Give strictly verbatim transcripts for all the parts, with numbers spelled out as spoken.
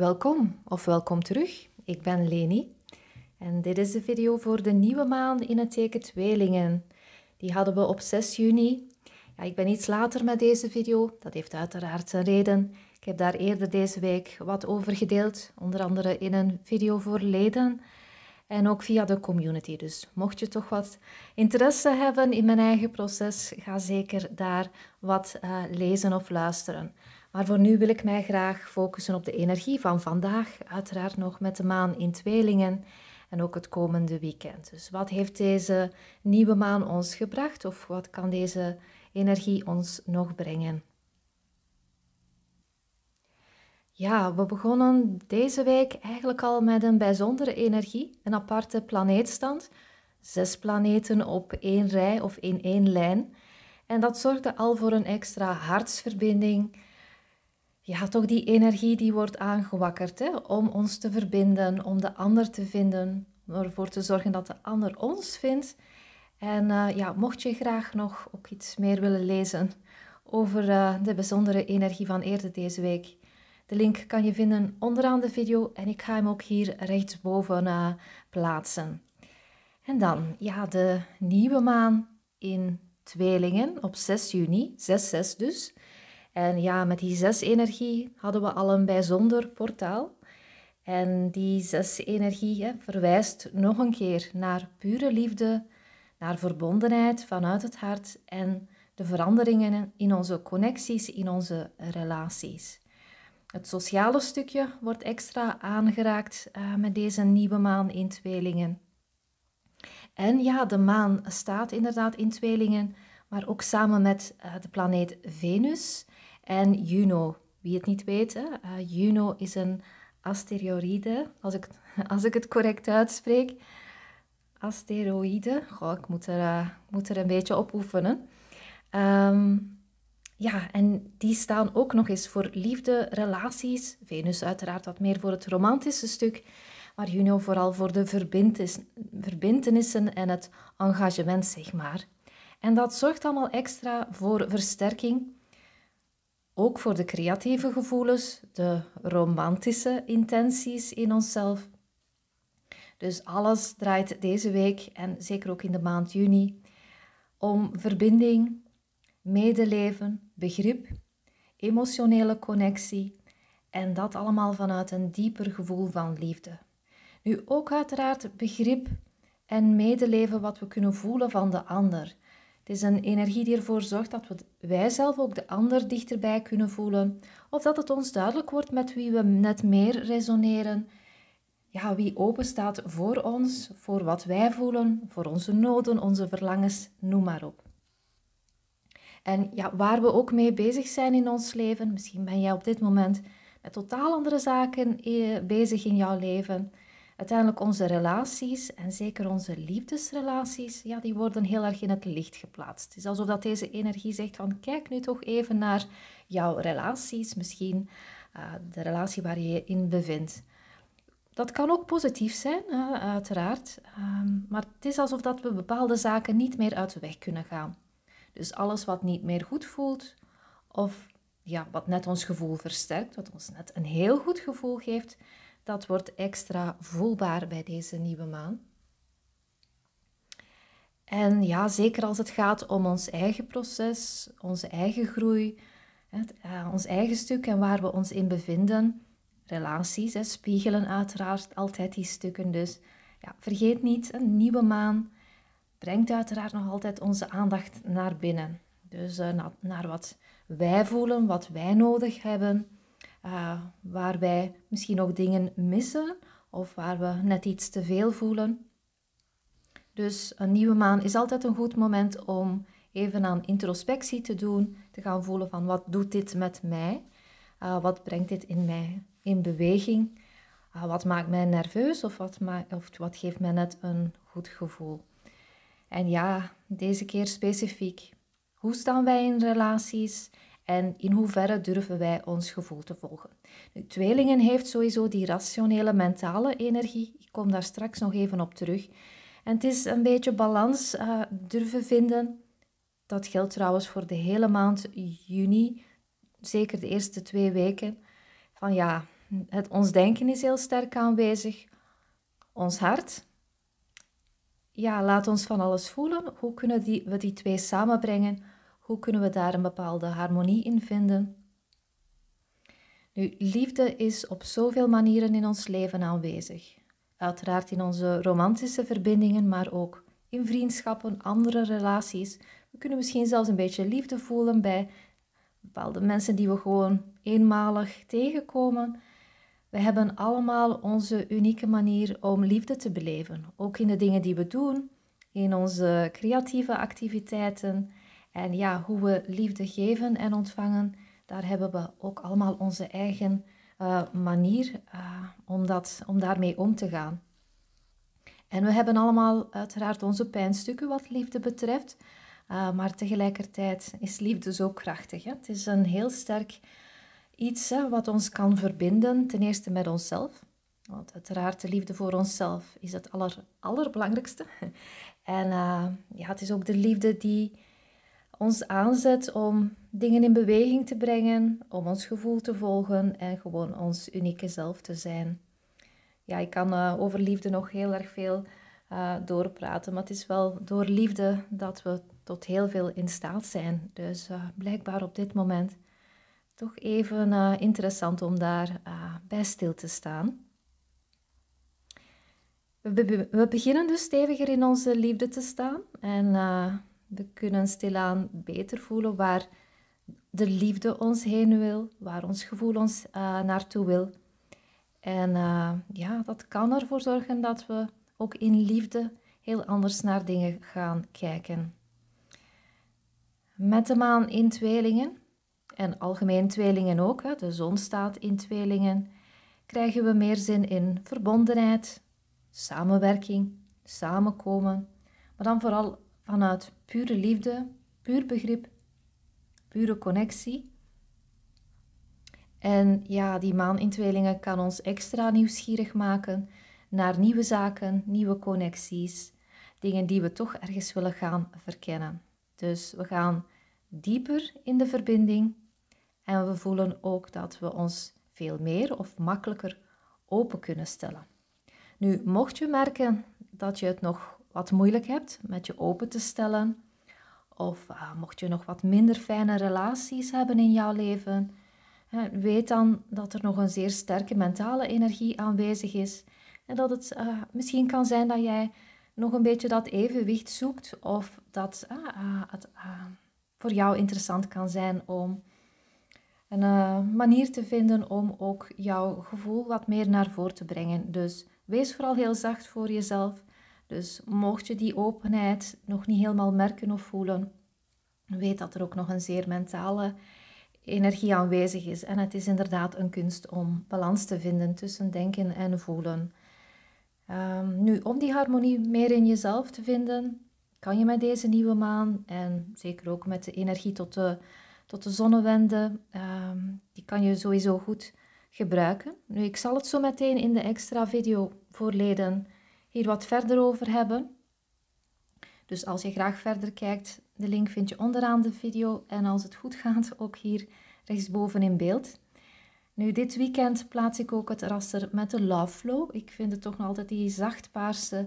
Welkom of welkom terug. Ik ben Leni en dit is de video voor de nieuwe maan in het teken Tweelingen. Die hadden we op zes juni. Ja, ik ben iets later met deze video, dat heeft uiteraard zijn reden. Ik heb daar eerder deze week wat over gedeeld, onder andere in een video voor leden en ook via de community. Dus mocht je toch wat interesse hebben in mijn eigen proces, ga zeker daar wat uh, lezen of luisteren. Maar voor nu wil ik mij graag focussen op de energie van vandaag, uiteraard nog met de maan in Tweelingen en ook het komende weekend. Dus wat heeft deze nieuwe maan ons gebracht of wat kan deze energie ons nog brengen? Ja, we begonnen deze week eigenlijk al met een bijzondere energie, een aparte planeetstand. Zes planeten op één rij of in één lijn. En dat zorgde al voor een extra hartsverbinding. Ja, toch die energie die wordt aangewakkerd, hè, om ons te verbinden, om de ander te vinden, om ervoor te zorgen dat de ander ons vindt. En uh, ja, mocht je graag nog ook iets meer willen lezen over uh, de bijzondere energie van eerder deze week, de link kan je vinden onderaan de video en ik ga hem ook hier rechtsboven uh, plaatsen. En dan, ja, de nieuwe maan in Tweelingen op zes juni, zes zes dus. En ja, met die zes energie hadden we al een bijzonder portaal. En die zes energie hè, verwijst nog een keer naar pure liefde, naar verbondenheid vanuit het hart en de veranderingen in onze connecties, in onze relaties. Het sociale stukje wordt extra aangeraakt uh, met deze nieuwe maan in Tweelingen. En ja, de maan staat inderdaad in Tweelingen, maar ook samen met uh, de planeet Venus en Juno. Wie het niet weet, hè? Uh, Juno is een asteroïde, als ik, als ik het correct uitspreek. Asteroïde, goh, ik moet er, uh, moet er een beetje op oefenen. Um, ja, en die staan ook nog eens voor liefde, relaties. Venus uiteraard wat meer voor het romantische stuk, maar Juno vooral voor de verbintenissen en het engagement, zeg maar. En dat zorgt allemaal extra voor versterking. Ook voor de creatieve gevoelens, de romantische intenties in onszelf. Dus alles draait deze week en zeker ook in de maand juni om verbinding, medeleven, begrip, emotionele connectie en dat allemaal vanuit een dieper gevoel van liefde. Nu ook uiteraard begrip en medeleven wat we kunnen voelen van de ander. Het is een energie die ervoor zorgt dat we wij zelf ook de ander dichterbij kunnen voelen. Of dat het ons duidelijk wordt met wie we net meer resoneren. Ja, wie open staat voor ons, voor wat wij voelen, voor onze noden, onze verlangens, noem maar op. En ja, waar we ook mee bezig zijn in ons leven, misschien ben jij op dit moment met totaal andere zaken bezig in jouw leven. Uiteindelijk onze relaties en zeker onze liefdesrelaties, ja, die worden heel erg in het licht geplaatst. Het is alsof dat deze energie zegt van kijk nu toch even naar jouw relaties, misschien uh, de relatie waar je je in bevindt. Dat kan ook positief zijn, uh, uiteraard, um, maar het is alsof dat we bepaalde zaken niet meer uit de weg kunnen gaan. Dus alles wat niet meer goed voelt of ja, wat net ons gevoel versterkt, wat ons net een heel goed gevoel geeft, dat wordt extra voelbaar bij deze nieuwe maan. En ja, zeker als het gaat om ons eigen proces, onze eigen groei, het, uh, ons eigen stuk en waar we ons in bevinden. Relaties hè, spiegelen uiteraard altijd die stukken. Dus ja, vergeet niet, een nieuwe maan brengt uiteraard nog altijd onze aandacht naar binnen. Dus uh, naar, naar wat wij voelen, wat wij nodig hebben. Uh, waar wij misschien ook dingen missen of waar we net iets te veel voelen. Dus een nieuwe maan is altijd een goed moment om even aan introspectie te doen, te gaan voelen van wat doet dit met mij, uh, wat brengt dit in mij in beweging, uh, wat maakt mij nerveus of wat, of wat geeft mij net een goed gevoel. En ja, deze keer specifiek, hoe staan wij in relaties? En in hoeverre durven wij ons gevoel te volgen? Nu, Tweelingen heeft sowieso die rationele, mentale energie. Ik kom daar straks nog even op terug. En het is een beetje balans uh, durven vinden. Dat geldt trouwens voor de hele maand juni. Zeker de eerste twee weken. Van ja, het, ons denken is heel sterk aanwezig. Ons hart. Ja, laat ons van alles voelen. Hoe kunnen die, we die twee samenbrengen? Hoe kunnen we daar een bepaalde harmonie in vinden? Nu, liefde is op zoveel manieren in ons leven aanwezig. Uiteraard in onze romantische verbindingen, maar ook in vriendschappen, andere relaties. We kunnen misschien zelfs een beetje liefde voelen bij bepaalde mensen die we gewoon eenmalig tegenkomen. We hebben allemaal onze unieke manier om liefde te beleven. Ook in de dingen die we doen, in onze creatieve activiteiten. En ja, hoe we liefde geven en ontvangen, daar hebben we ook allemaal onze eigen uh, manier uh, om, dat, om daarmee om te gaan. En we hebben allemaal uiteraard onze pijnstukken wat liefde betreft. Uh, maar tegelijkertijd is liefde zo krachtig. Hè? Het is een heel sterk iets hè, wat ons kan verbinden, ten eerste met onszelf. Want uiteraard de liefde voor onszelf is het aller, allerbelangrijkste. En uh, ja, het is ook de liefde die ons aanzet om dingen in beweging te brengen, om ons gevoel te volgen en gewoon ons unieke zelf te zijn. Ja, ik kan uh, over liefde nog heel erg veel uh, doorpraten, maar het is wel door liefde dat we tot heel veel in staat zijn. Dus uh, blijkbaar op dit moment toch even uh, interessant om daar uh, bij stil te staan. We, be we beginnen dus steviger in onze liefde te staan en uh, we kunnen stilaan beter voelen waar de liefde ons heen wil, waar ons gevoel ons uh, naartoe wil. En uh, ja, dat kan ervoor zorgen dat we ook in liefde heel anders naar dingen gaan kijken. Met de maan in tweelingen, en algemeen tweelingen ook, hè, de zon staat in tweelingen, krijgen we meer zin in verbondenheid, samenwerking, samenkomen, maar dan vooral vanuit pure liefde, puur begrip, pure connectie. En ja, die maan in tweelingen kan ons extra nieuwsgierig maken naar nieuwe zaken, nieuwe connecties, dingen die we toch ergens willen gaan verkennen. Dus we gaan dieper in de verbinding en we voelen ook dat we ons veel meer of makkelijker open kunnen stellen. Nu, mocht je merken dat je het nog wat moeilijk hebt met je open te stellen, of uh, mocht je nog wat minder fijne relaties hebben in jouw leven, uh, weet dan dat er nog een zeer sterke mentale energie aanwezig is en dat het uh, misschien kan zijn dat jij nog een beetje dat evenwicht zoekt of dat uh, uh, het uh, voor jou interessant kan zijn om een uh, manier te vinden om ook jouw gevoel wat meer naar voren te brengen. Dus wees vooral heel zacht voor jezelf. Dus mocht je die openheid nog niet helemaal merken of voelen, weet dat er ook nog een zeer mentale energie aanwezig is. En het is inderdaad een kunst om balans te vinden tussen denken en voelen. Um, nu, om die harmonie meer in jezelf te vinden, kan je met deze nieuwe maan en zeker ook met de energie tot de, tot de zonnewende, um, die kan je sowieso goed gebruiken. Nu, ik zal het zo meteen in de extra video voorleden hier wat verder over hebben. Dus als je graag verder kijkt, de link vind je onderaan de video en als het goed gaat ook hier rechtsboven in beeld. Nu, dit weekend plaats ik ook het raster met de Love Flow. Ik vind het toch nog altijd die zachtpaarse,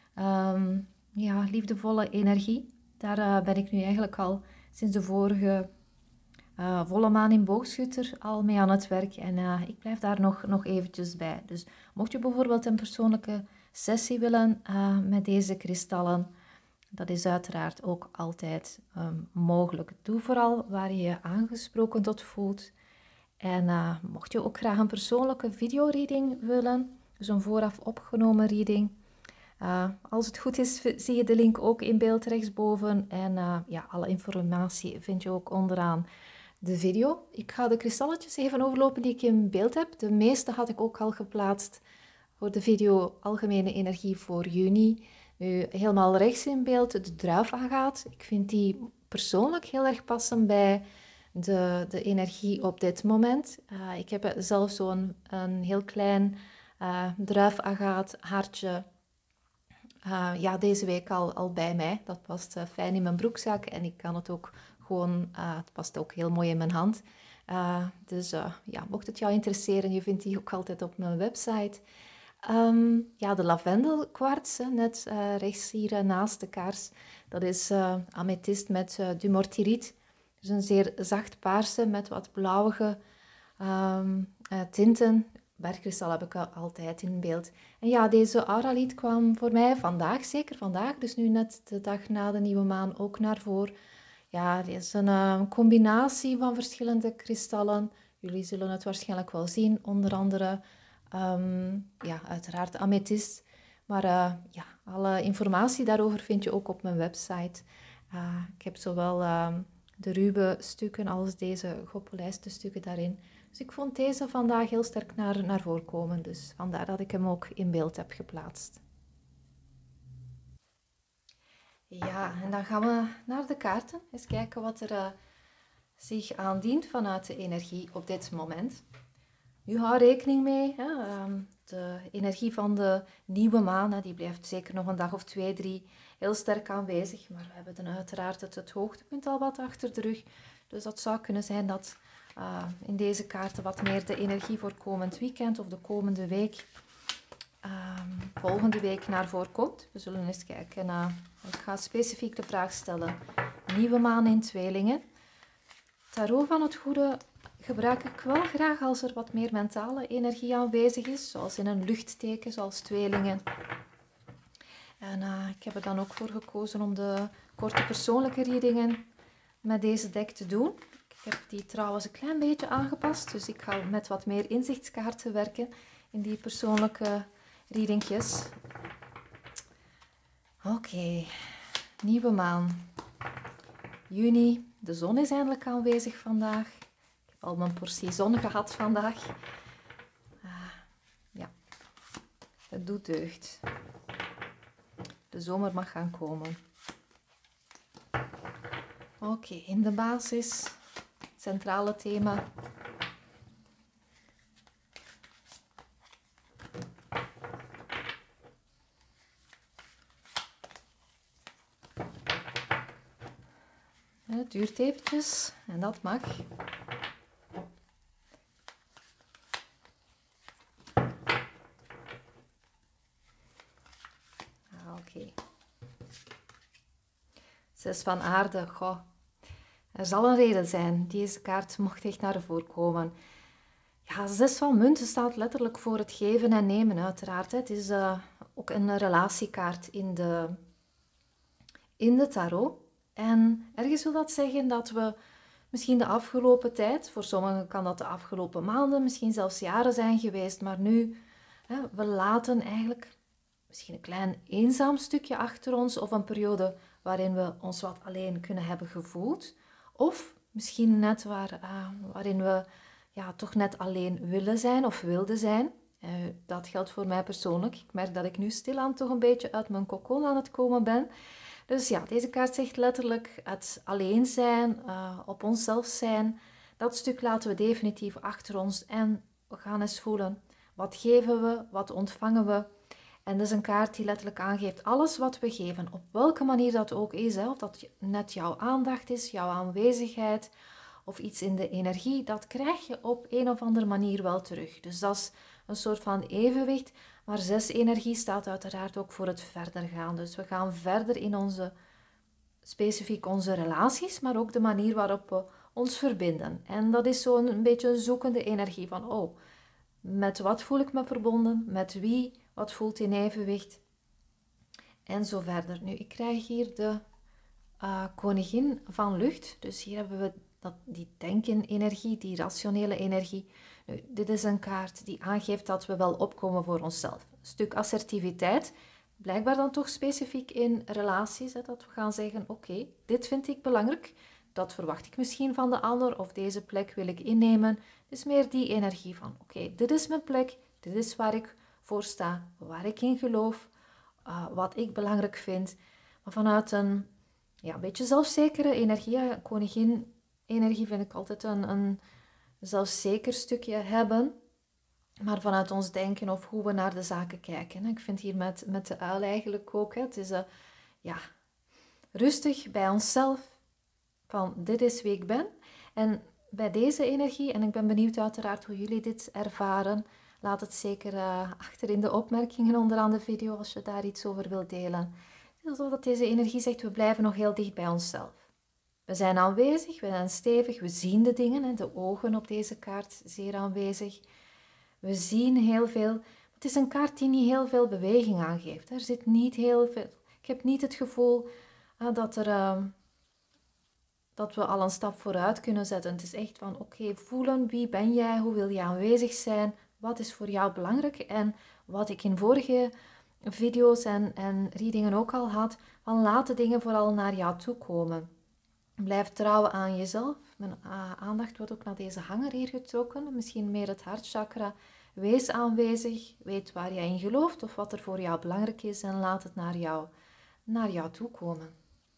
um, ja, liefdevolle energie. Daar uh, ben ik nu eigenlijk al sinds de vorige uh, volle maan in Boogschutter al mee aan het werk. En uh, ik blijf daar nog, nog eventjes bij. Dus mocht je bijvoorbeeld een persoonlijke sessie willen uh, met deze kristallen, dat is uiteraard ook altijd um, mogelijk. Doe vooral waar je je aangesproken tot voelt. En uh, mocht je ook graag een persoonlijke videoreading willen, dus een vooraf opgenomen reading, uh, als het goed is zie je de link ook in beeld rechtsboven. En uh, ja, alle informatie vind je ook onderaan de video. Ik ga de kristalletjes even overlopen die ik in beeld heb. De meeste had ik ook al geplaatst voor de video Algemene Energie voor juni. Nu, helemaal rechts in beeld de druifagaat. Ik vind die persoonlijk heel erg passen bij de, de energie op dit moment. Uh, ik heb zelf zo'n een heel klein uh, druifagaat haartje uh, ja, deze week al, al bij mij. Dat past uh, fijn in mijn broekzak en ik kan het ook gewoon, uh, het past ook heel mooi in mijn hand. Uh, dus uh, ja, mocht het jou interesseren, je vindt die ook altijd op mijn website. Um, ja, de lavendelkwarts, net uh, rechts hier uh, naast de kaars, dat is uh, amethyst met uh, dumortiriet. Dus een zeer zacht paarse met wat blauwige um, uh, tinten. Bergkristal heb ik altijd in beeld. En ja, deze auralied kwam voor mij vandaag, zeker vandaag, dus nu net de dag na de nieuwe maan ook naar voren. Ja, het is een uh, combinatie van verschillende kristallen. Jullie zullen het waarschijnlijk wel zien, onder andere, um, ja, uiteraard amethyst. Maar uh, ja, alle informatie daarover vind je ook op mijn website. Uh, ik heb zowel uh, de ruwe stukken als deze gepolijste stukken daarin. Dus ik vond deze vandaag heel sterk naar, naar voren komen. Dus vandaar dat ik hem ook in beeld heb geplaatst. Ja, en dan gaan we naar de kaarten. Eens kijken wat er uh, zich aandient vanuit de energie op dit moment. Nu hou rekening mee, hè, um, de energie van de nieuwe maan, hè, die blijft zeker nog een dag of twee, drie heel sterk aanwezig. Maar we hebben dan uiteraard het, het hoogtepunt al wat achter de rug. Dus dat zou kunnen zijn dat uh, in deze kaarten wat meer de energie voor komend weekend of de komende week, um, volgende week naar voren komt. We zullen eens kijken. Uh, ik ga specifiek de vraag stellen. Nieuwe maan in tweelingen. Tarot van het goede gebruik ik wel graag als er wat meer mentale energie aanwezig is, zoals in een luchtteken, zoals tweelingen. En uh, ik heb er dan ook voor gekozen om de korte persoonlijke readingen met deze deck te doen. Ik heb die trouwens een klein beetje aangepast, dus ik ga met wat meer inzichtskaarten werken in die persoonlijke readingjes. Oké, okay. Nieuwe maan. Juni, de zon is eindelijk aanwezig vandaag. Ik heb al mijn portie zon gehad vandaag. Uh, ja, het doet deugd. De zomer mag gaan komen. Oké, okay, in de basis, het centrale thema. Het duurt eventjes en dat mag. Oké. Okay. Zes van aarde. Goh. Er zal een reden zijn. Deze kaart mocht echt naar voren komen. Ja, zes van munten staat letterlijk voor het geven en nemen, uiteraard. Het is uh, ook een relatiekaart in de, in de tarot. En ergens wil dat zeggen dat we misschien de afgelopen tijd, voor sommigen kan dat de afgelopen maanden, misschien zelfs jaren zijn geweest, maar nu, hè, we laten eigenlijk misschien een klein eenzaam stukje achter ons of een periode waarin we ons wat alleen kunnen hebben gevoeld. Of misschien net waar, uh, waarin we ja, toch net alleen willen zijn of wilden zijn. Uh, dat geldt voor mij persoonlijk. Ik merk dat ik nu stilaan toch een beetje uit mijn cocon aan het komen ben. Dus ja, deze kaart zegt letterlijk het alleen zijn, uh, op onszelf zijn. Dat stuk laten we definitief achter ons en we gaan eens voelen. Wat geven we, wat ontvangen we? En dat is een kaart die letterlijk aangeeft alles wat we geven, op welke manier dat ook is. Hè, of dat net jouw aandacht is, jouw aanwezigheid of iets in de energie. Dat krijg je op een of andere manier wel terug. Dus dat is een soort van evenwicht. Maar zes energie staat uiteraard ook voor het verder gaan. Dus we gaan verder in onze, specifiek onze relaties, maar ook de manier waarop we ons verbinden. En dat is zo'n een beetje een zoekende energie van, oh, met wat voel ik me verbonden? Met wie? Wat voelt in evenwicht? En zo verder. Nu, ik krijg hier de uh, koningin van lucht. Dus hier hebben we dat, die denken-energie, die rationele energie. Nu, dit is een kaart die aangeeft dat we wel opkomen voor onszelf. Een stuk assertiviteit. Blijkbaar dan toch specifiek in relaties. Hè, dat we gaan zeggen, oké, okay, dit vind ik belangrijk. Dat verwacht ik misschien van de ander. Of deze plek wil ik innemen. Dus meer die energie van, oké, okay, dit is mijn plek. Dit is waar ik voor sta. Waar ik in geloof. Uh, wat ik belangrijk vind. Maar vanuit een ja, een beetje zelfzekere energie. Ja, koningin energie vind ik altijd een, een zelfzeker stukje hebben. Maar vanuit ons denken of hoe we naar de zaken kijken. Ik vind hier met, met de uil eigenlijk ook. Het is uh, ja, rustig bij onszelf. Van dit is wie ik ben. En bij deze energie. En ik ben benieuwd uiteraard hoe jullie dit ervaren. Laat het zeker uh, achter in de opmerkingen onderaan de video als je daar iets over wilt delen. Het is alsof dat deze energie zegt, we blijven nog heel dicht bij onszelf. We zijn aanwezig, we zijn stevig, we zien de dingen. Hè, de ogen op deze kaart zeer aanwezig. We zien heel veel. Het is een kaart die niet heel veel beweging aangeeft. Er zit niet heel veel. Ik heb niet het gevoel uh, dat, er, uh, dat we al een stap vooruit kunnen zetten. Het is echt van, oké, okay, voelen, wie ben jij, hoe wil je aanwezig zijn, wat is voor jou belangrijk. En wat ik in vorige video's en, en readingen ook al had, van laat de dingen vooral naar jou toe komen. Blijf trouwen aan jezelf. Mijn uh, aandacht wordt ook naar deze hanger hier getrokken. Misschien meer het hartchakra. Wees aanwezig. Weet waar jij in gelooft of wat er voor jou belangrijk is. En laat het naar jou, naar jou toe komen.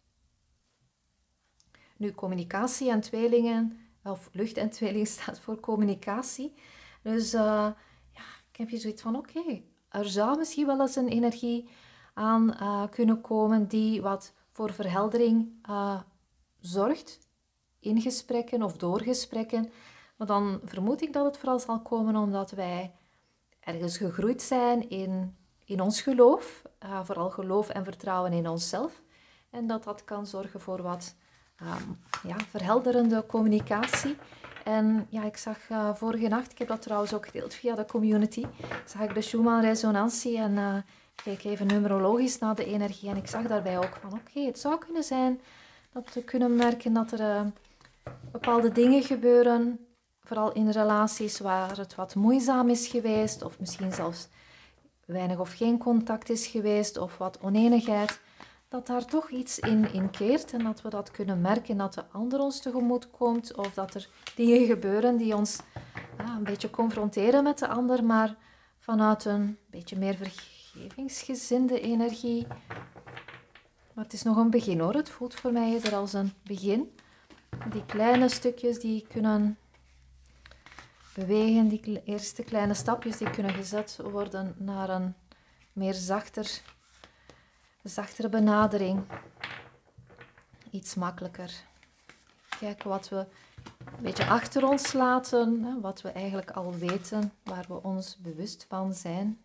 Nu, communicatie en tweelingen. Of lucht en tweeling staat voor communicatie. Dus uh, ja, ik heb hier zoiets van, oké. Okay, er zou misschien wel eens een energie aan uh, kunnen komen die wat voor verheldering uh, zorgt in gesprekken of door gesprekken. Maar dan vermoed ik dat het vooral zal komen omdat wij ergens gegroeid zijn in, in ons geloof. Uh, vooral geloof en vertrouwen in onszelf. En dat dat kan zorgen voor wat um, ja, verhelderende communicatie. En ja, ik zag uh, vorige nacht, ik heb dat trouwens ook gedeeld via de community, zag ik de Schumann-resonantie en uh, ik keek even numerologisch naar de energie. En ik zag daarbij ook van, oké, okay, het zou kunnen zijn dat we kunnen merken dat er uh, bepaalde dingen gebeuren, vooral in relaties waar het wat moeizaam is geweest, of misschien zelfs weinig of geen contact is geweest, of wat oneenigheid, dat daar toch iets in, in keert en dat we dat kunnen merken, dat de ander ons tegemoet komt, of dat er dingen gebeuren die ons ja, een beetje confronteren met de ander, maar vanuit een beetje meer vergevingsgezinde energie. Maar het is nog een begin hoor, het voelt voor mij eerder als een begin. Die kleine stukjes die kunnen bewegen, die eerste kleine stapjes die kunnen gezet worden naar een meer zachter, zachtere benadering. Iets makkelijker. Kijken wat we een beetje achter ons laten, wat we eigenlijk al weten, waar we ons bewust van zijn.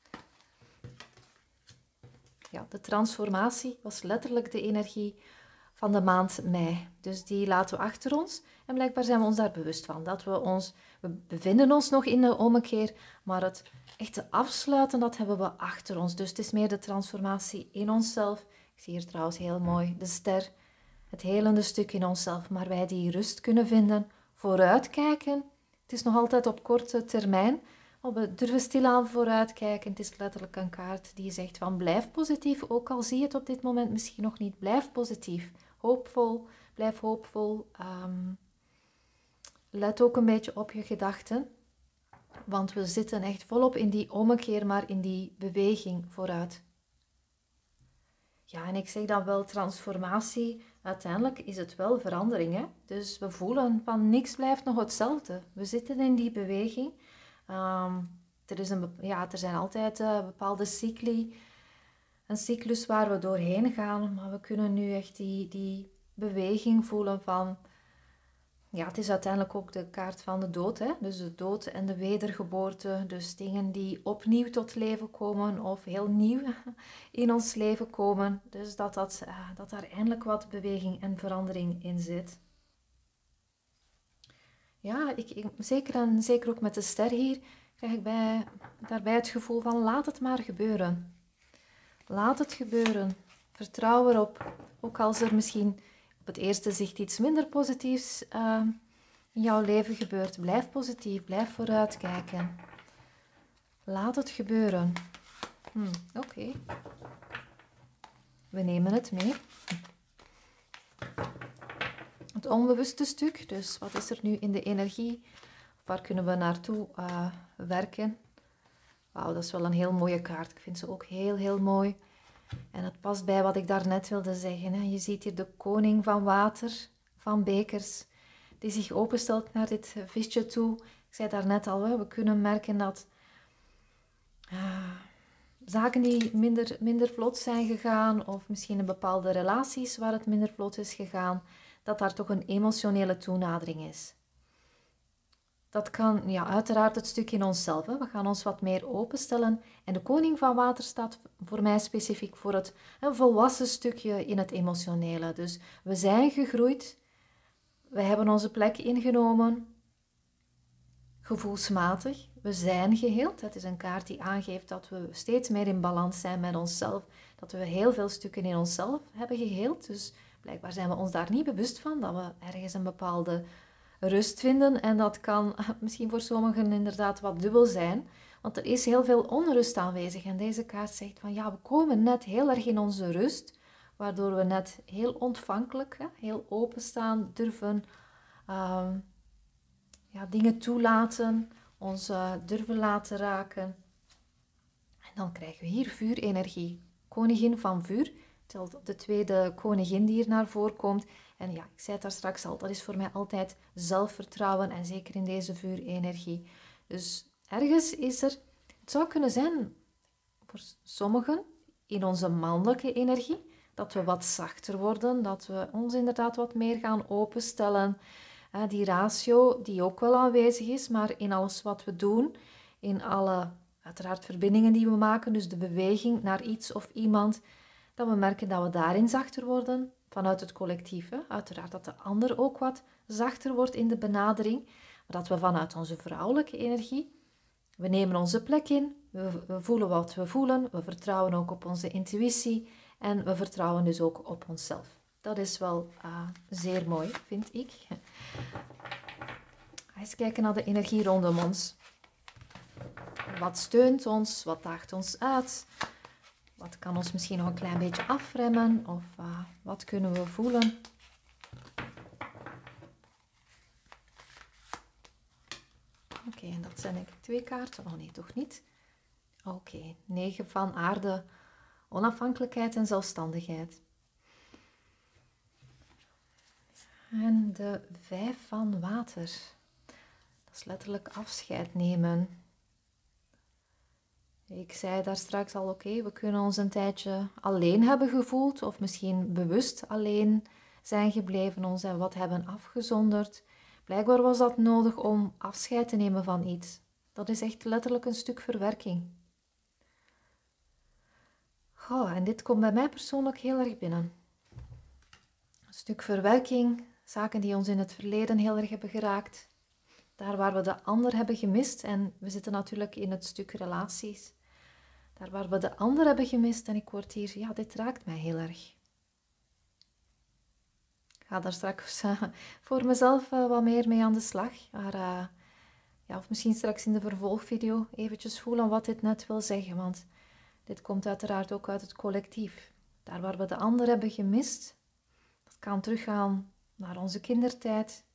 Ja, de transformatie was letterlijk de energie van de maand mei. Dus die laten we achter ons. En blijkbaar zijn we ons daar bewust van. Dat we ons, we bevinden ons nog in de ommekeer, maar het echte afsluiten, dat hebben we achter ons. Dus het is meer de transformatie in onszelf. Ik zie hier trouwens heel mooi de ster, het helende stuk in onszelf. Maar wij die rust kunnen vinden, vooruitkijken. Het is nog altijd op korte termijn. Maar we durven stilaan vooruitkijken. Het is letterlijk een kaart die zegt van blijf positief. Ook al zie je het op dit moment misschien nog niet. Blijf positief. Hoopvol. Blijf hoopvol. Um, let ook een beetje op je gedachten. Want we zitten echt volop in die ommekeer, maar in die beweging vooruit. Ja, en ik zeg dan wel transformatie. Uiteindelijk is het wel verandering. Hè? Dus we voelen van niks blijft nog hetzelfde. We zitten in die beweging. Um, er, is een, ja, er zijn altijd uh, bepaalde cycli, een cyclus waar we doorheen gaan, maar we kunnen nu echt die, die beweging voelen van, ja, het is uiteindelijk ook de kaart van de dood, hè? Dus de dood en de wedergeboorte, dus dingen die opnieuw tot leven komen of heel nieuw in ons leven komen, dus dat, dat, uh, dat daar eindelijk wat beweging en verandering in zit. Ja, ik, ik, zeker en zeker ook met de ster hier, krijg ik bij, daarbij het gevoel van laat het maar gebeuren. Laat het gebeuren. Vertrouw erop. Ook als er misschien op het eerste zicht iets minder positiefs uh, in jouw leven gebeurt. Blijf positief, blijf vooruitkijken. Laat het gebeuren. Hm, Oké. Okay. We nemen het mee. Het onbewuste stuk, dus wat is er nu in de energie? Waar kunnen we naartoe uh, werken? Wauw, dat is wel een heel mooie kaart. Ik vind ze ook heel, heel mooi. En het past bij wat ik daarnet wilde zeggen. Hè. Je ziet hier de koning van water, van bekers, die zich openstelt naar dit visje toe. Ik zei daarnet al, hè, we kunnen merken dat uh, zaken die minder, minder vlot zijn gegaan, of misschien in bepaalde relaties waar het minder vlot is gegaan, dat daar toch een emotionele toenadering is. Dat kan ja, uiteraard het stuk in onszelf. Hè. We gaan ons wat meer openstellen. En de koning van water staat voor mij specifiek voor het een volwassen stukje in het emotionele. Dus we zijn gegroeid. We hebben onze plek ingenomen. Gevoelsmatig. We zijn geheeld. Het is een kaart die aangeeft dat we steeds meer in balans zijn met onszelf. Dat we heel veel stukken in onszelf hebben geheeld. Dus blijkbaar zijn we ons daar niet bewust van. Dat we ergens een bepaalde rust vinden. En dat kan misschien voor sommigen inderdaad wat dubbel zijn. Want er is heel veel onrust aanwezig. En deze kaart zegt van ja, we komen net heel erg in onze rust. Waardoor we net heel ontvankelijk, hè, heel openstaan, durven um, ja, dingen toelaten. Ons uh, durven laten raken. En dan krijgen we hier vuurenergie. Koningin van vuur. De tweede koningin die hier naar voren komt. En ja, ik zei het daar straks al, dat is voor mij altijd zelfvertrouwen en zeker in deze vuurenergie. Dus ergens is er, het zou kunnen zijn voor sommigen in onze mannelijke energie, dat we wat zachter worden, dat we ons inderdaad wat meer gaan openstellen. Die ratio die ook wel aanwezig is, maar in alles wat we doen, in alle uiteraard verbindingen die we maken, dus de beweging naar iets of iemand, dat we merken dat we daarin zachter worden, vanuit het collectief. Hè? Uiteraard dat de ander ook wat zachter wordt in de benadering, maar dat we vanuit onze vrouwelijke energie, we nemen onze plek in, we, we voelen wat we voelen, we vertrouwen ook op onze intuïtie en we vertrouwen dus ook op onszelf. Dat is wel uh, zeer mooi, vind ik. Eens kijken naar de energie rondom ons. Wat steunt ons? Wat daagt ons uit? Wat kan ons misschien nog een klein beetje afremmen? Of uh, wat kunnen we voelen? Oké, okay, en dat zijn eigenlijk twee kaarten. Oh nee, toch niet? Oké, okay, negen van aarde, onafhankelijkheid en zelfstandigheid. En de vijf van water. Dat is letterlijk afscheid nemen. Ik zei daar straks al, oké, okay, we kunnen ons een tijdje alleen hebben gevoeld. Of misschien bewust alleen zijn gebleven, ons en wat hebben afgezonderd. Blijkbaar was dat nodig om afscheid te nemen van iets. Dat is echt letterlijk een stuk verwerking. Goh, en dit komt bij mij persoonlijk heel erg binnen. Een stuk verwerking, zaken die ons in het verleden heel erg hebben geraakt. Daar waar we de ander hebben gemist. En we zitten natuurlijk in het stuk relaties. Daar waar we de ander hebben gemist. En ik word hier, ja, dit raakt mij heel erg. Ik ga daar straks uh, voor mezelf uh, wat meer mee aan de slag. Maar, uh, ja, of misschien straks in de vervolgvideo eventjes voelen wat dit net wil zeggen. Want dit komt uiteraard ook uit het collectief. Daar waar we de ander hebben gemist. Dat kan teruggaan naar onze kindertijd.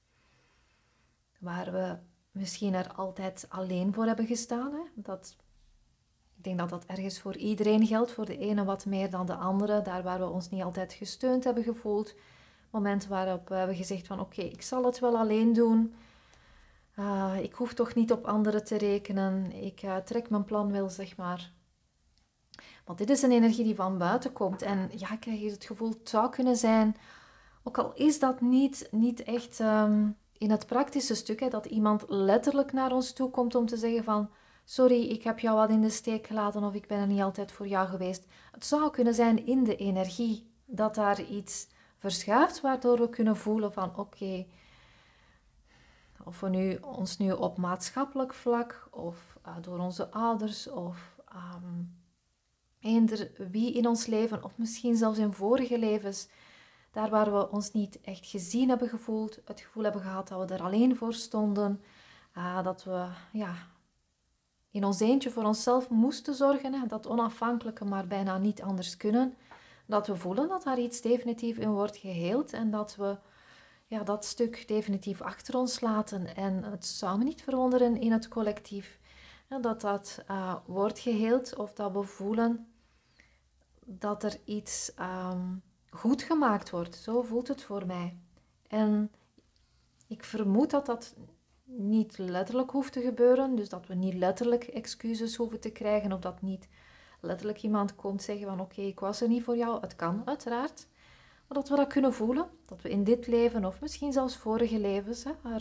Waar we misschien er altijd alleen voor hebben gestaan. Hè? Dat, ik denk dat dat ergens voor iedereen geldt. Voor de ene wat meer dan de andere. Daar waar we ons niet altijd gesteund hebben gevoeld. Momenten waarop we hebben gezegd van oké, okay, ik zal het wel alleen doen. Uh, ik hoef toch niet op anderen te rekenen. Ik uh, trek mijn plan wel, zeg maar. Want dit is een energie die van buiten komt. En ja, ik krijg het gevoel, het zou kunnen zijn. Ook al is dat niet, niet echt um, in het praktische stuk. Hè, dat iemand letterlijk naar ons toe komt om te zeggen van... Sorry, ik heb jou wat in de steek gelaten of ik ben er niet altijd voor jou geweest. Het zou kunnen zijn in de energie dat daar iets verschuift. Waardoor we kunnen voelen van oké... Okay, of we nu, ons nu op maatschappelijk vlak of uh, door onze ouders of... Um, eender wie in ons leven, of misschien zelfs in vorige levens, daar waar we ons niet echt gezien hebben gevoeld, het gevoel hebben gehad dat we er alleen voor stonden, uh, dat we ja, in ons eentje voor onszelf moesten zorgen, hè, dat onafhankelijke maar bijna niet anders kunnen, dat we voelen dat daar iets definitief in wordt geheeld en dat we ja, dat stuk definitief achter ons laten. En het zou me niet verwonderen in het collectief, hè, dat dat uh, wordt geheeld of dat we voelen dat er iets um, goed gemaakt wordt. Zo voelt het voor mij. En ik vermoed dat dat niet letterlijk hoeft te gebeuren. Dus dat we niet letterlijk excuses hoeven te krijgen. Of dat niet letterlijk iemand komt zeggen van oké, okay, ik was er niet voor jou. Het kan uiteraard. Maar dat we dat kunnen voelen. Dat we in dit leven of misschien zelfs vorige levens, hè, waar,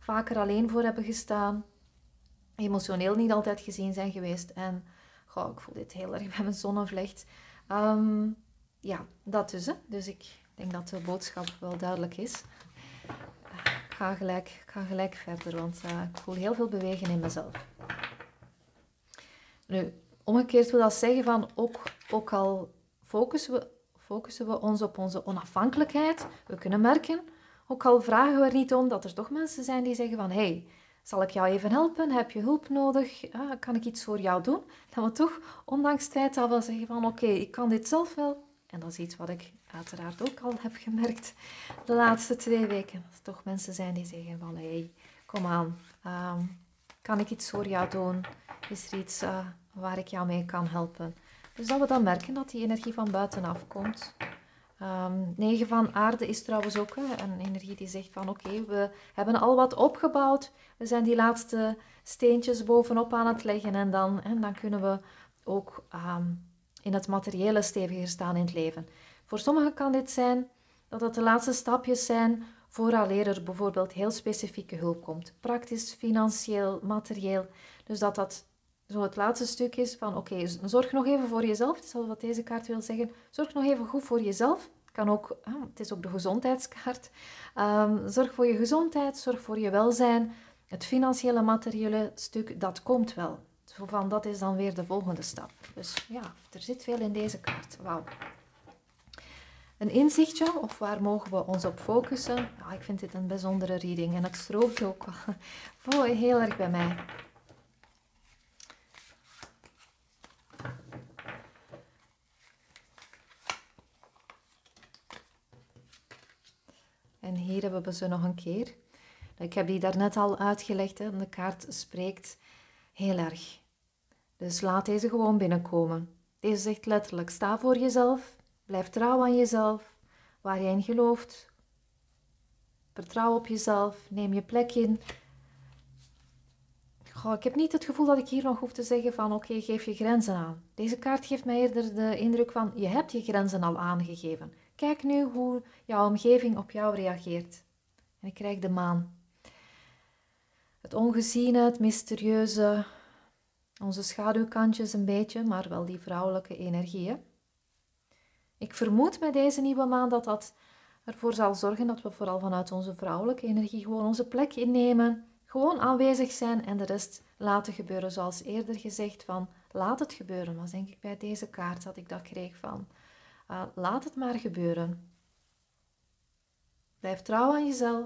vaker alleen voor hebben gestaan. Emotioneel niet altijd gezien zijn geweest. En goh, ik voel dit heel erg bij mijn zonnevlecht. Um, ja, dat dus. Hè. Dus ik denk dat de boodschap wel duidelijk is. Ik ga gelijk, ik ga gelijk verder, want uh, ik voel heel veel bewegen in mezelf. Nu, omgekeerd wil dat zeggen van ook, ook al focussen we, focussen we ons op onze onafhankelijkheid, we kunnen merken, ook al vragen we er niet om, dat er toch mensen zijn die zeggen van, hey, zal ik jou even helpen? Heb je hulp nodig? Ah, kan ik iets voor jou doen? Dat we toch, ondanks het feit dat we zeggen van, oké, okay, ik kan dit zelf wel. En dat is iets wat ik uiteraard ook al heb gemerkt de laatste twee weken. Dat er toch mensen zijn die zeggen van, hé, hey, kom aan, um, kan ik iets voor jou doen? Is er iets uh, waar ik jou mee kan helpen? Dus dat we dan merken dat die energie van buitenaf komt. Um, negen van aarde is trouwens ook hè, een energie die zegt van oké, okay, we hebben al wat opgebouwd. We zijn die laatste steentjes bovenop aan het leggen en dan, en dan kunnen we ook um, in het materiële steviger staan in het leven. Voor sommigen kan dit zijn dat het de laatste stapjes zijn vooraleer er bijvoorbeeld heel specifieke hulp komt. Praktisch, financieel, materieel. Dus dat dat zo het laatste stuk is van oké, okay, zorg nog even voor jezelf. Dat is wat deze kaart wil zeggen. Zorg nog even goed voor jezelf. Kan ook, het is ook de gezondheidskaart. Um, zorg voor je gezondheid, zorg voor je welzijn. Het financiële, materiële stuk, dat komt wel. Zo van, dat is dan weer de volgende stap. Dus ja, er zit veel in deze kaart. Wauw. Een inzichtje, of waar mogen we ons op focussen? Ja, ik vind dit een bijzondere reading en het strookt ook oh, heel erg bij mij. En hier hebben we ze nog een keer. Ik heb die daarnet al uitgelegd. Hè. De kaart spreekt heel erg. Dus laat deze gewoon binnenkomen. Deze zegt letterlijk, sta voor jezelf. Blijf trouw aan jezelf. Waar jij in gelooft. Vertrouw op jezelf. Neem je plek in. Goh, ik heb niet het gevoel dat ik hier nog hoef te zeggen van oké, okay, geef je grenzen aan. Deze kaart geeft mij eerder de indruk van je hebt je grenzen al aangegeven. Kijk nu hoe jouw omgeving op jou reageert. En ik krijg de maan. Het ongeziene, het mysterieuze, onze schaduwkantjes een beetje, maar wel die vrouwelijke energieën. Ik vermoed met deze nieuwe maan dat dat ervoor zal zorgen dat we vooral vanuit onze vrouwelijke energie gewoon onze plek innemen, gewoon aanwezig zijn en de rest laten gebeuren. Zoals eerder gezegd van laat het gebeuren, was denk ik bij deze kaart dat ik dat kreeg van uh, laat het maar gebeuren. Blijf trouw aan jezelf.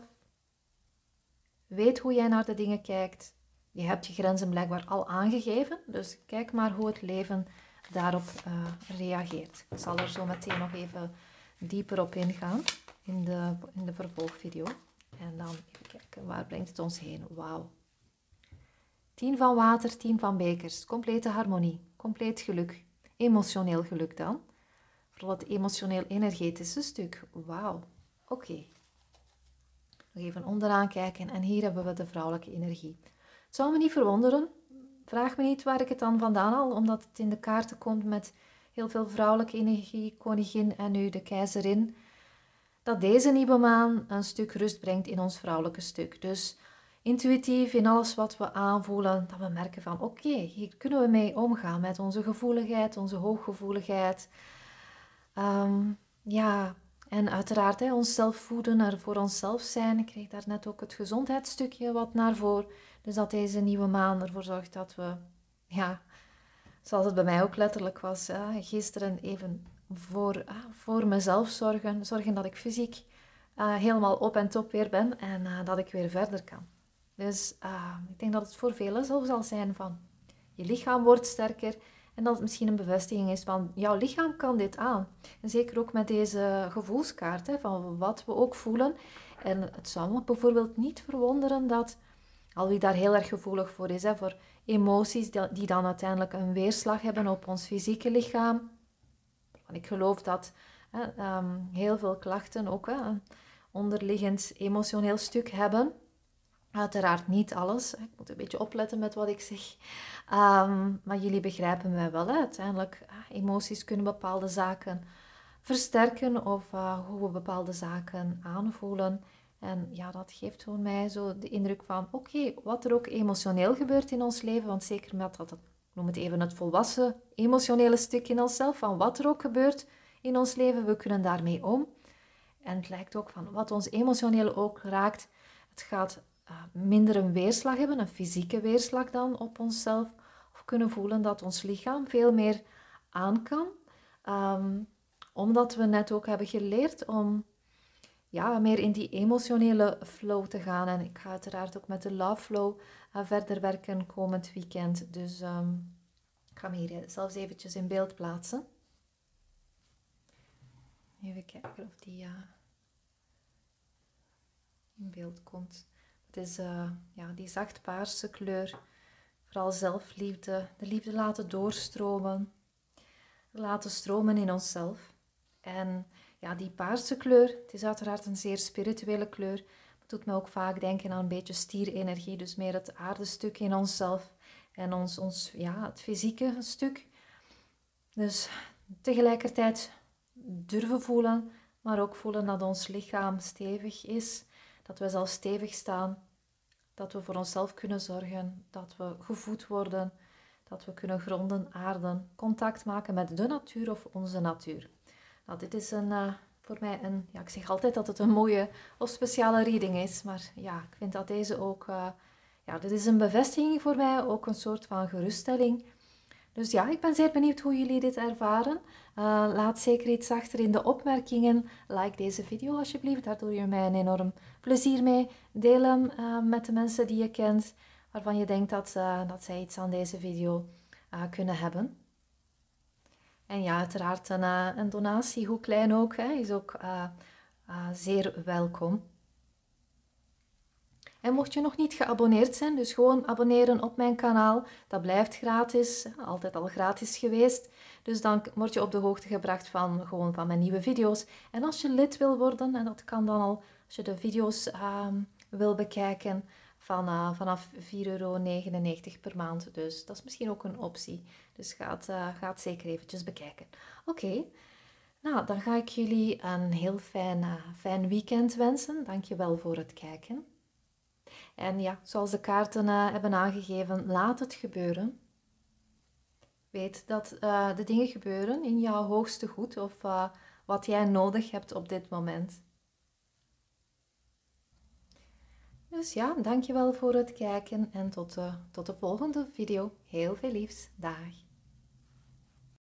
Weet hoe jij naar de dingen kijkt. Je hebt je grenzen blijkbaar al aangegeven, dus kijk maar hoe het leven daarop uh, reageert. Ik zal er zo meteen nog even dieper op ingaan in de, in de vervolgvideo. En dan even kijken, waar brengt het ons heen? Wauw. Tien van water, tien van bekers. Complete harmonie, compleet geluk. Emotioneel geluk dan. Vooral het emotioneel-energetische stuk. Wauw. Oké. Okay. Nog even onderaan kijken en hier hebben we de vrouwelijke energie. Het zou me niet verwonderen. Vraag me niet waar ik het dan vandaan haal, omdat het in de kaarten komt met heel veel vrouwelijke energie, koningin en nu de keizerin. Dat deze nieuwe maan een stuk rust brengt in ons vrouwelijke stuk. Dus intuïtief in alles wat we aanvoelen, dat we merken van oké, okay, hier kunnen we mee omgaan met onze gevoeligheid, onze hooggevoeligheid. Um, ja, en uiteraard hè, onszelf voeden, er voor onszelf zijn. Ik kreeg daar net ook het gezondheidsstukje wat naar voren. Dus dat deze nieuwe maan ervoor zorgt dat we, ja, zoals het bij mij ook letterlijk was, uh, gisteren even voor, uh, voor mezelf zorgen. Zorgen dat ik fysiek uh, helemaal op en top weer ben en uh, dat ik weer verder kan. Dus uh, ik denk dat het voor velen zo zal zijn van, je lichaam wordt sterker. En dat het misschien een bevestiging is van, jouw lichaam kan dit aan. En zeker ook met deze gevoelskaart, hè, van wat we ook voelen. En het zou me bijvoorbeeld niet verwonderen dat, al wie daar heel erg gevoelig voor is, hè, voor emoties die dan uiteindelijk een weerslag hebben op ons fysieke lichaam. Want ik geloof dat hè, um, heel veel klachten ook hè, een onderliggend emotioneel stuk hebben. Uiteraard niet alles. Ik moet een beetje opletten met wat ik zeg. Um, maar jullie begrijpen mij wel. Hè? Uiteindelijk, emoties kunnen bepaalde zaken versterken of uh, hoe we bepaalde zaken aanvoelen. En ja, dat geeft gewoon mij zo de indruk van, oké, okay, wat er ook emotioneel gebeurt in ons leven, want zeker met dat, ik noem het even het volwassen emotionele stuk in onszelf, van wat er ook gebeurt in ons leven, we kunnen daarmee om. En het lijkt ook van, wat ons emotioneel ook raakt, het gaat uh, minder een weerslag hebben, een fysieke weerslag dan op onszelf, of kunnen voelen dat ons lichaam veel meer aan kan, um, omdat we net ook hebben geleerd om ja, meer in die emotionele flow te gaan. En ik ga uiteraard ook met de Love Flow uh, verder werken komend weekend. Dus um, ik ga me hier zelfs eventjes in beeld plaatsen. Even kijken of die uh, in beeld komt. Het is uh, ja, die zacht paarse kleur. Vooral zelfliefde. De liefde laten doorstromen. Laten stromen in onszelf. En ja, die paarse kleur, het is uiteraard een zeer spirituele kleur. Het doet me ook vaak denken aan een beetje stierenergie, dus meer het aardestuk in onszelf en ons, ons ja, het fysieke stuk. Dus tegelijkertijd durven voelen, maar ook voelen dat ons lichaam stevig is, dat we zelf stevig staan, dat we voor onszelf kunnen zorgen, dat we gevoed worden, dat we kunnen gronden, aarden, contact maken met de natuur of onze natuur. Nou, dit is een, uh, voor mij een, ja, ik zeg altijd dat het een mooie of speciale reading is, maar ja, ik vind dat deze ook, uh, ja, dit is een bevestiging voor mij, ook een soort van geruststelling. Dus ja, ik ben zeer benieuwd hoe jullie dit ervaren. Uh, laat zeker iets achter in de opmerkingen. Like deze video alsjeblieft, daar doe je mij een enorm plezier mee. Deel hem uh, met de mensen die je kent, waarvan je denkt dat, uh, dat zij iets aan deze video uh, kunnen hebben. En ja, uiteraard een, uh, een donatie, hoe klein ook, hè, is ook uh, uh, zeer welkom. En mocht je nog niet geabonneerd zijn, dus gewoon abonneren op mijn kanaal. Dat blijft gratis, altijd al gratis geweest. Dus dan word je op de hoogte gebracht van, gewoon van mijn nieuwe video's. En als je lid wil worden, en dat kan dan al als je de video's uh, wil bekijken, van, uh, vanaf vier euro negenennegentig per maand. Dus dat is misschien ook een optie. Dus ga het, uh, ga het zeker eventjes bekijken. Oké, okay. Nou dan ga ik jullie een heel fijn, uh, fijn weekend wensen. Dank je wel voor het kijken. En ja, zoals de kaarten uh, hebben aangegeven, laat het gebeuren. Weet dat uh, de dingen gebeuren in jouw hoogste goed of uh, wat jij nodig hebt op dit moment. Dus ja, dankjewel voor het kijken en tot, uh, tot de volgende video. Heel veel liefs. Dag.